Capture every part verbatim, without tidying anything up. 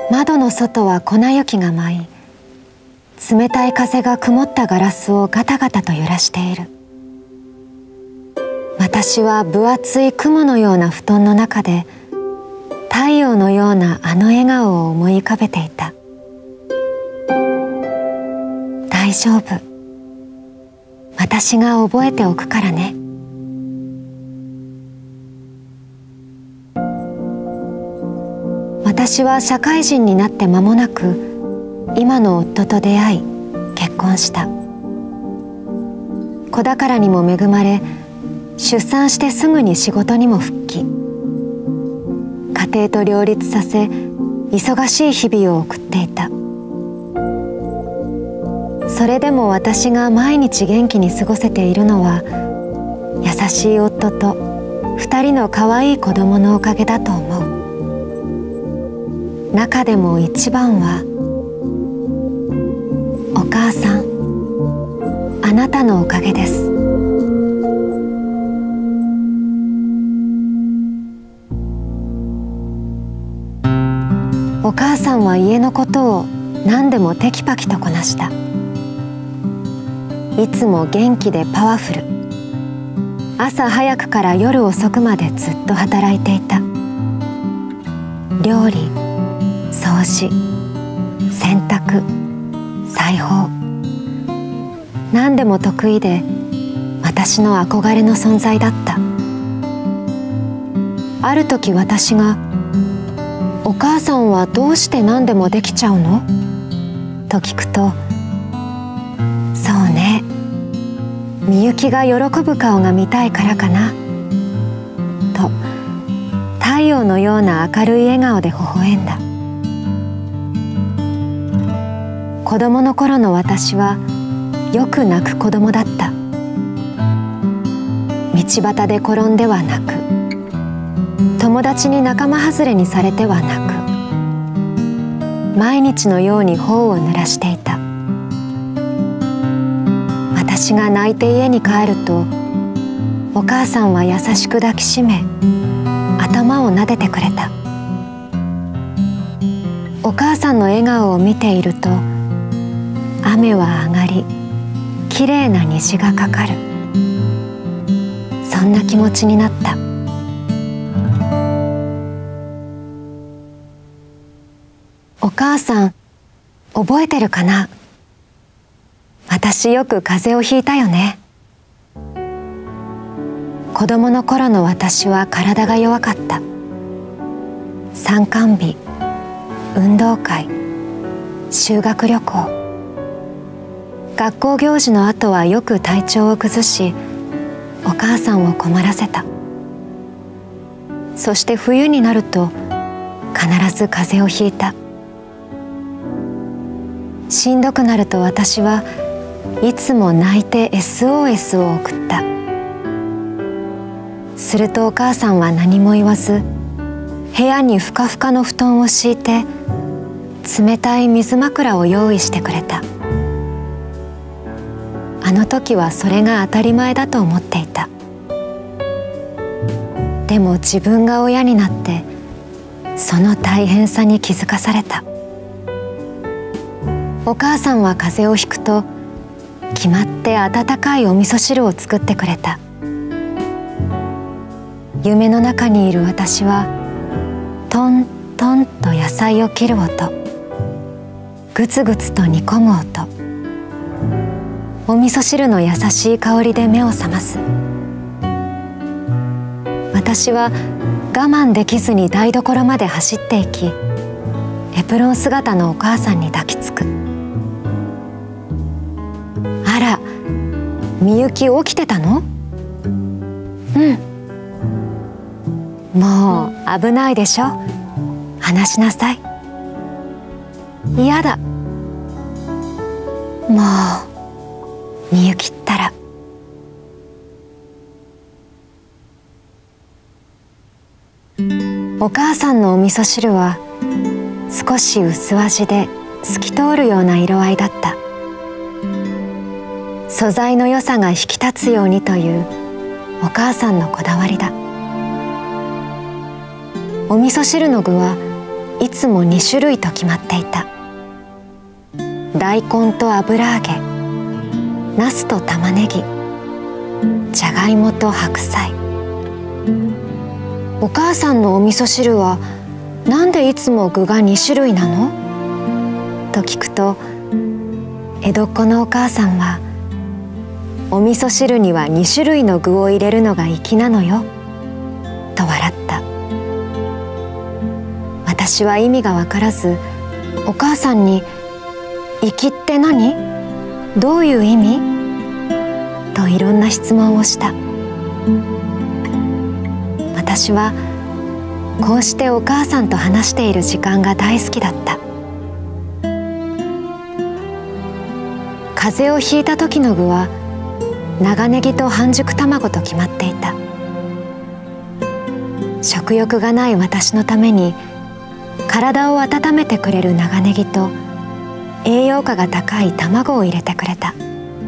窓の外は粉雪が舞い、冷たい風が曇ったガラスをガタガタと揺らしている。私は分厚い雲のような布団の中で太陽のようなあの笑顔を思い浮かべていた。大丈夫。私が覚えておくからね。私は社会人になって間もなく今の夫と出会い結婚した。子宝にも恵まれ、出産してすぐに仕事にも復帰。家庭と両立させ、忙しい日々を送っていた。それでも私が毎日元気に過ごせているのは、優しい夫と二人の可愛い子供のおかげだと思う。中でも一番は、お母さん、あなたのおかげです。お母さんは家のことを何でもテキパキとこなした。いつも元気でパワフル。朝早くから夜遅くまでずっと働いていた。料理、掃除、洗濯、裁縫、何でも得意で私の憧れの存在だった。ある時私が「お母さんはどうして何でもできちゃうの？」と聞くと「そうね、みゆきが喜ぶ顔が見たいからかな」と太陽のような明るい笑顔で微笑んだ。子供の頃の私はよく泣く子供だった。道端で転んでは泣く。友達に仲間外れにされては泣く。毎日のように頬を濡らしていた。私が泣いて家に帰ると、お母さんは優しく抱きしめ、頭を撫でてくれた。お母さんの笑顔を見ていると、雨は上がり、きれいな虹がかかる。そんな気持ちになった。お母さん、覚えてるかな？私よく風邪をひいたよね。子供の頃の私は体が弱かった。参観日、運動会、修学旅行。学校行事の後はよく体調を崩し、お母さんを困らせた。そして冬になると必ず風邪をひいた。しんどくなると私はいつも泣いて エスオーエス を送った。するとお母さんは何も言わず、部屋にふかふかの布団を敷いて冷たい水枕を用意してくれた。あの時はそれが当たり前だと思っていた。でも自分が親になってその大変さに気づかされた。お母さんは風邪をひくと決まって温かいお味噌汁を作ってくれた。夢の中にいる私はトントンと野菜を切る音、グツグツと煮込む音、お味噌汁の優しい香りで目を覚ます。私は我慢できずに台所まで走っていき、エプロン姿のお母さんに抱きつく。あら、みゆき起きてたの？うん。もう危ないでしょ。話しなさい。嫌だ。もうみゆきったら。お母さんのお味噌汁は少し薄味で透き通るような色合いだった。素材の良さが引き立つようにというお母さんのこだわりだ。お味噌汁の具はいつもに種類と決まっていた。大根と油揚げ、ナスと玉ねぎ、じゃがいもと白菜。お母さんのお味噌汁はなんでいつも具がに種類なのと聞くと、江戸っ子のお母さんはお味噌汁にはに種類の具を入れるのが粋なのよと笑った。私は意味がわからず、お母さんに「粋って何？どういう意味？」といろんな質問をした。私はこうしてお母さんと話している時間が大好きだった。風邪をひいた時の具は長ネギと半熟卵と決まっていた。食欲がない私のために体を温めてくれる長ネギと栄養価が高い卵を入れてくれた。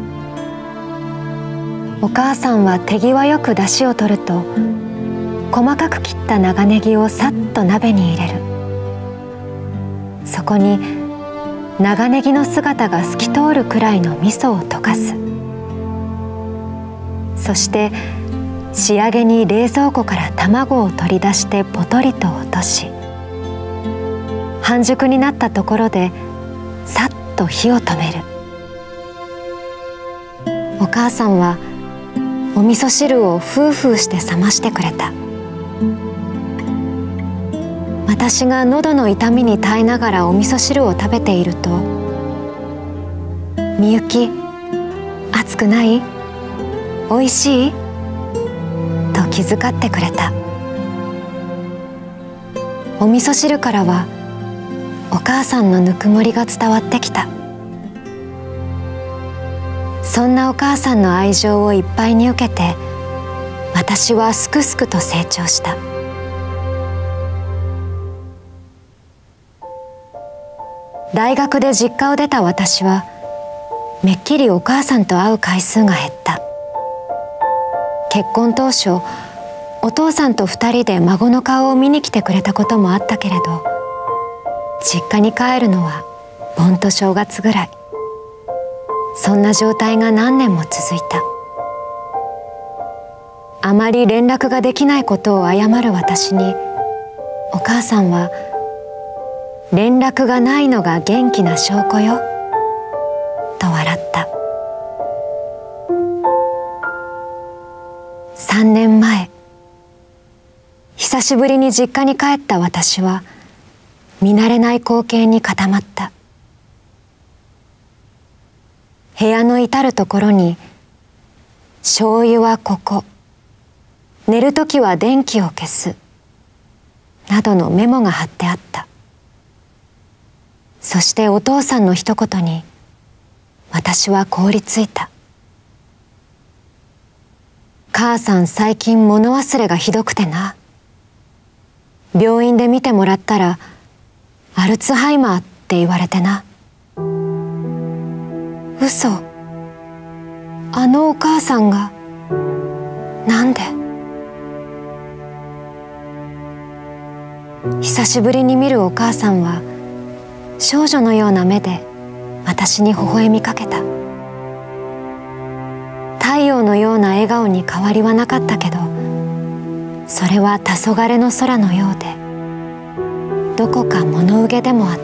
お母さんは手際よく出汁を取ると、細かく切った長ネギをさっと鍋に入れる。そこに長ネギの姿が透き通るくらいの味噌を溶かす。そして仕上げに冷蔵庫から卵を取り出してポトリと落とし、半熟になったところでさっと火を止める。お母さんはお味噌汁をフーフーして冷ましてくれた。私が喉の痛みに耐えながらお味噌汁を食べていると「みゆき、熱くない？おいしい？」と気遣ってくれた。お味噌汁からはお母さんのぬくもりが伝わってきた。そんなお母さんの愛情をいっぱいに受けて、私はすくすくと成長した。大学で実家を出た私はめっきりお母さんと会う回数が減った。結婚当初、お父さんと二人で孫の顔を見に来てくれたこともあったけれど、実家に帰るのは盆と正月ぐらい。そんな状態が何年も続いた。あまり連絡ができないことを謝る私に、お母さんは「連絡がないのが元気な証拠よ」と笑った。さんねんまえ、久しぶりに実家に帰った私は見慣れない光景に固まった。部屋の至るところに「醤油はここ」「寝るときは電気を消す」などのメモが貼ってあった。そしてお父さんの一言に私は凍りついた。母さん最近物忘れがひどくてな。病院で見てもらったらアルツハイマーって言われてな。嘘。あのお母さんが。なんで？久しぶりに見るお母さんは少女のような目で私に微笑みかけた。太陽のような笑顔に変わりはなかったけど、それは黄昏の空のようで、どこか物憂げでもあった。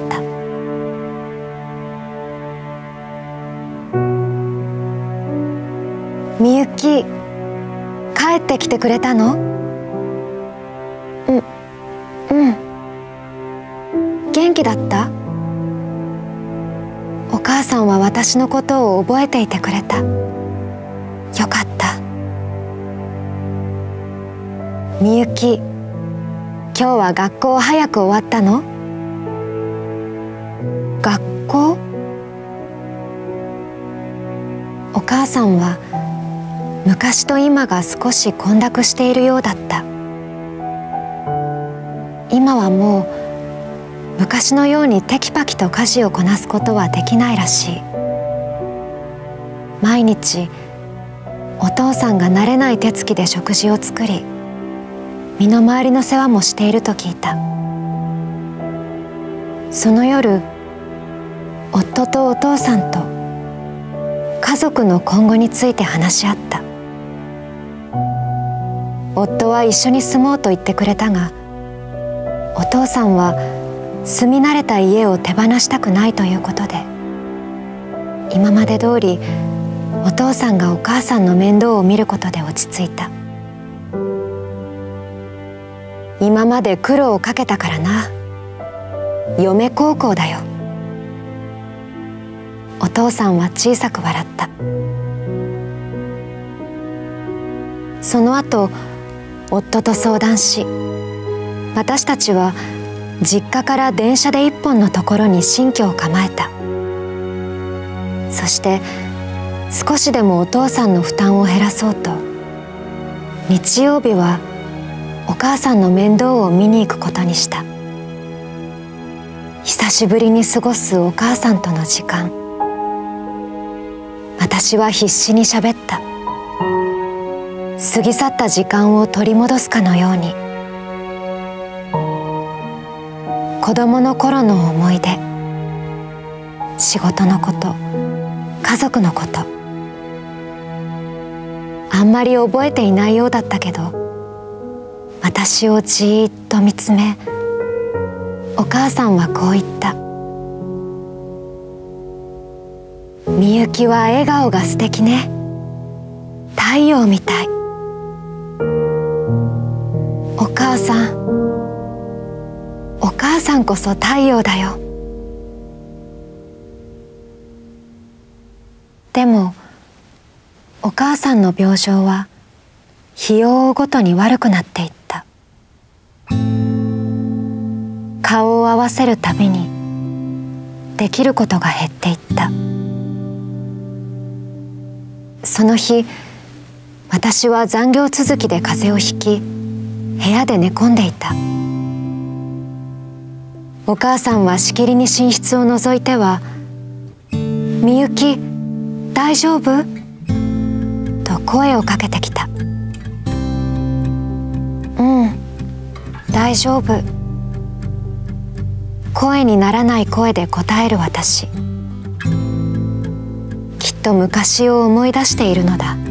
みゆき、帰ってきてくれたの？う、うん。元気だった？お母さんは私のことを覚えていてくれた。よかった。みゆき、今日は学校早く終わったの？学校？お母さんは昔と今が少し混濁しているようだった。今はもう昔のようにテキパキと家事をこなすことはできないらしい。毎日お父さんが慣れない手つきで食事を作り、身の回りの世話もしていると聞いた。 その夜、夫とお父さんと家族の今後について話し合った。夫は一緒に住もうと言ってくれたが、お父さんは住み慣れた家を手放したくないということで、今まで通りお父さんがお母さんの面倒を見ることで落ち着いた。今まで苦労をかけたからな、嫁孝行だよ。お父さんは小さく笑った。その後、夫と相談し、私たちは実家から電車で一本のところに新居を構えた。そして少しでもお父さんの負担を減らそうと、日曜日はお母さんの面倒を見に行くことにした。久しぶりに過ごすお母さんとの時間、私は必死に喋った。過ぎ去った時間を取り戻すかのように。子供の頃の思い出、仕事のこと、家族のこと、あんまり覚えていないようだったけど、私をじーっと見つめ、お母さんはこう言った。みゆきは笑顔が素敵ね。太陽みたい。お母さん、お母さんこそ太陽だよ。でも、お母さんの病状は日を追うごとに悪くなっていった。顔を合わせるたびにできることが減っていった。その日、私は残業続きで風邪をひき、部屋で寝込んでいた。お母さんはしきりに寝室を覗いては「みゆき、大丈夫？」と声をかけてきた。「うん、大丈夫」。声にならない声で答える私。きっと昔を思い出しているのだ。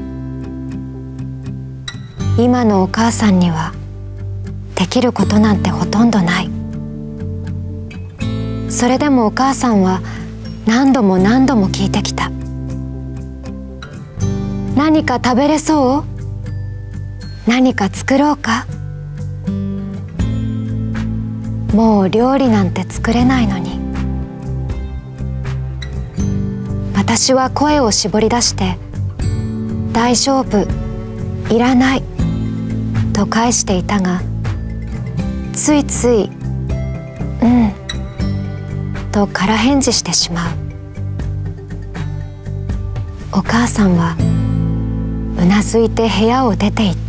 今のお母さんにはできることなんてほとんどない。それでもお母さんは何度も何度も聞いてきた。何か食べれそう？何か作ろうか？もう料理なんて作れないのに。私は声を絞り出して「大丈夫、いらない」と返していたが、ついつい「うん」と空返事してしまう。お母さんはうなずいて部屋を出て行った。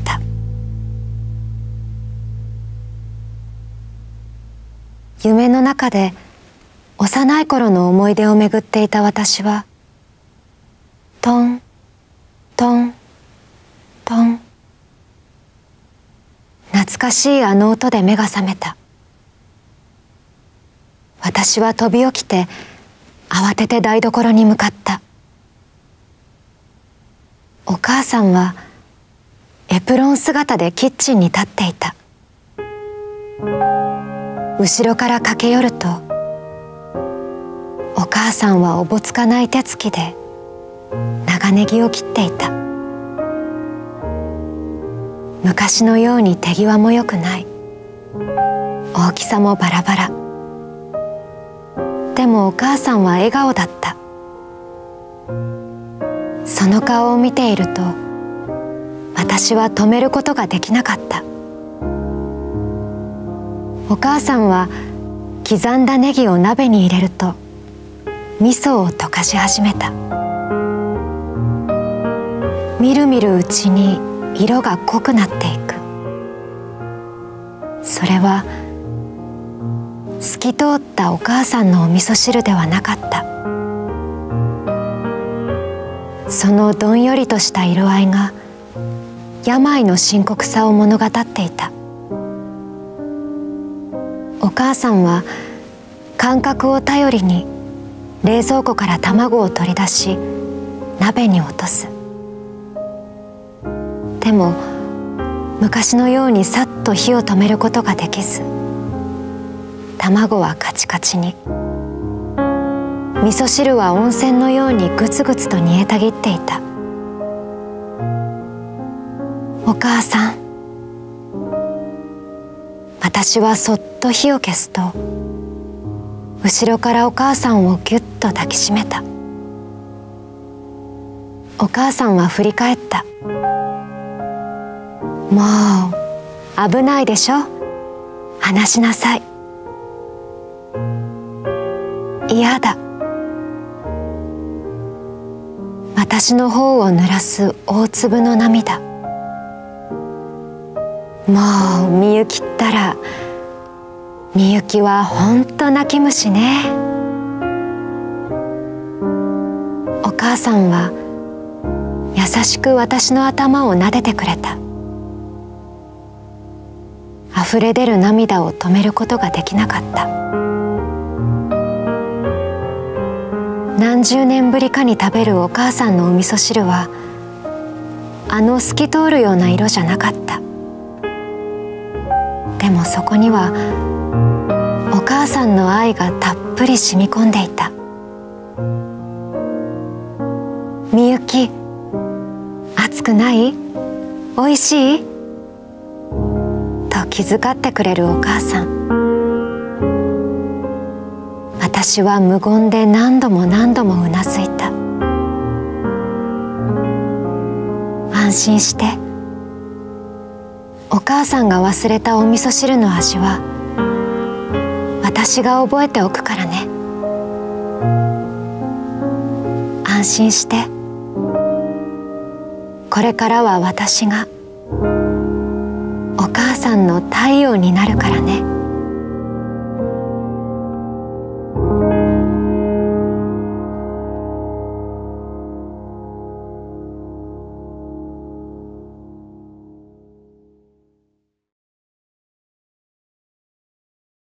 夢の中で幼い頃の思い出を巡っていた私は、トントントン、懐かしいあの音で目が覚めた。私は飛び起きて慌てて台所に向かった。お母さんはエプロン姿でキッチンに立っていた。後ろから駆け寄ると、お母さんはおぼつかない手つきで長ネギを切っていた。昔のように手際も良くない。大きさもバラバラ。でもお母さんは笑顔だった。その顔を見ていると、私は止めることができなかった。お母さんは刻んだネギを鍋に入れると、味噌を溶かし始めた。みるみるうちに色が濃くなっていく。それは透き通ったお母さんのお味噌汁ではなかった。そのどんよりとした色合いが病の深刻さを物語っていた。お母さんは感覚を頼りに冷蔵庫から卵を取り出し鍋に落とす。でも昔のようにさっと火を止めることができず、卵はカチカチに、味噌汁は温泉のようにグツグツと煮えたぎっていた。お母さん。私はそっと火を消すと、後ろからお母さんをぎゅっと抱きしめた。お母さんは振り返った。もう危ないでしょ、離しなさい。嫌だ。私の方を濡らす大粒の涙。もうみゆきったら、みゆきはほんと泣き虫ね。お母さんは優しく私の頭を撫でてくれた。溢れ出る涙を止めることができなかった。何十年ぶりかに食べるお母さんのお味噌汁は、あの透き通るような色じゃなかった。でもそこにはお母さんの愛がたっぷり染み込んでいた。みゆき、熱くない？おいしい？と気遣ってくれるお母さん。私は無言で何度も何度もうなずいた。安心して。お母さんが忘れたお味噌汁の味は私が覚えておくからね。安心して。これからは私がお母さんの太陽になるからね。